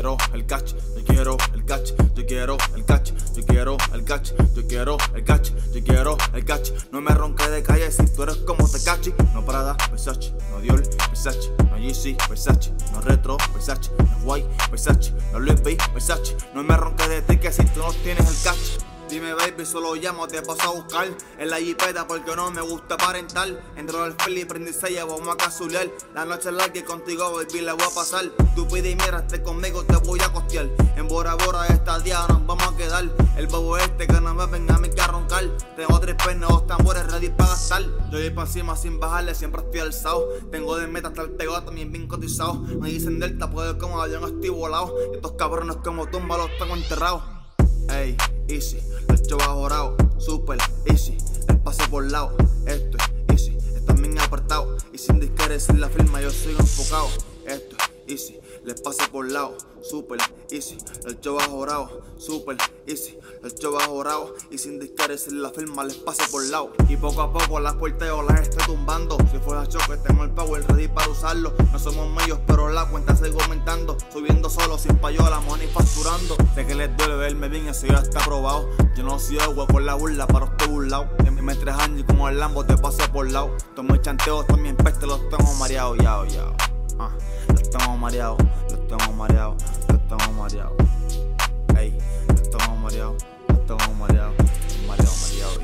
quiero el catch, yo quiero el catch, yo quiero el catch, yo quiero el catch, yo quiero el catch, yo quiero el catch. No me ronques de calle si tú eres como Tekashi. No Prada, Versace, no Dior, Versace, no Yeezy, Versace, no Retro, Versace, no White, Versace, no Louis V, Versace. No me ronques de ti que si tú no tienes el catch. Dime baby, solo llamo, te paso a buscar en la jipeta porque no me gusta aparentar. Entro al fili, prendí sella, vamos a casulear. La noche es larga y contigo baby la voy a pasar. Tú pide y mírate conmigo, te voy a costear. En Bora Bora esta día nos vamos a quedar. El bobo este que no me venga a mí que a roncar. Tengo 3 pernos, 2 tambores ready para gastar. Yo voy pa' encima sin bajarle, siempre estoy alzado. Tengo de meta hasta el pegado, también bien cotizado. Me dicen Delta, puedo como avión estoy volado. Y estos cabrones como tumba los tengo enterrados. Ey, easy, el show bajorado, super easy, el pase por lado, esto es easy, están bien apartados y sin disqueres sin la firma yo soy enfocado, esto es easy, les pase por lado, super easy, el show bajorado, super easy, el show bajorado y sin disqueres sin la firma les pase por lado. Y poco a poco las puertas yo las estoy tumbando, si fuera choque tengo el power ready para usarlo. No somos medios pero la cuenta sigo aumentando, subiendo solo sin payola, money facturando. Sé que les duele verme bien, eso ya está probado. Yo no soy agua con la burla, pero estoy burlado. En mis 3 años y como el Lambo te paso por lado. Tomo el chanteo, también peste, los tengo mareados, ya. Los tengo mareados, los tengo mareados, los tengo mareados. Ey, los tengo mareados, los tengo mareados, mareado.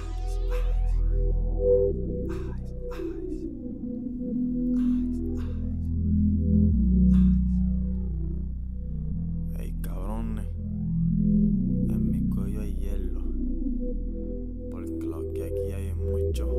Ey, cabrones, en mi cuello hay hielo, porque lo que aquí hay es mucho.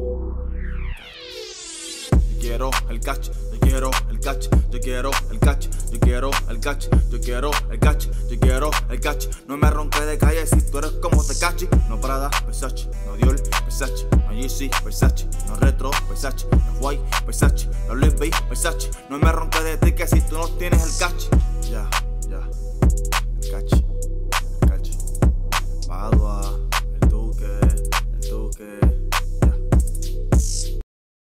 Yo quiero el catch, yo quiero el catch, yo quiero el catch, yo quiero el catch, yo quiero el catch, yo quiero el catch. No me ronques de calle si tú eres como Tekashi. No Prada, Versace, no Dior, Versace, no Yeezy, Versace, no Retro, Versace, no White, Versace, no Louis V, Versace. No me ronques de ti que si tú no tienes el catch. Ya.